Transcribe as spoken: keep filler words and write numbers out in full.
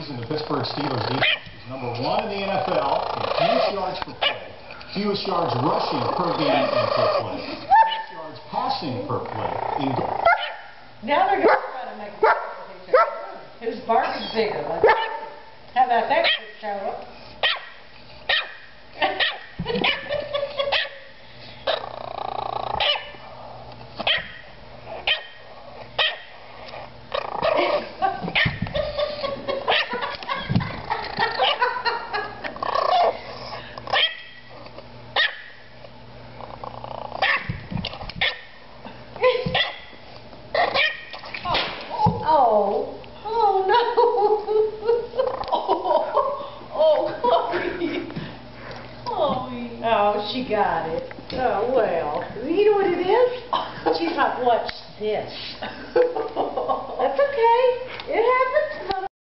season, the Pittsburgh Steelers defense is number one in the N F L in fewest yards per play, fewest yards rushing per game and per play, fewest yards passing per play. In now they're going to try to make a fight with each other. Whose bark is bigger? Like, how about that show up? Oh, oh no. Oh, oh, Chloe. Chloe. Oh, she got it. Oh, well. You know what it is? She's like, watch this.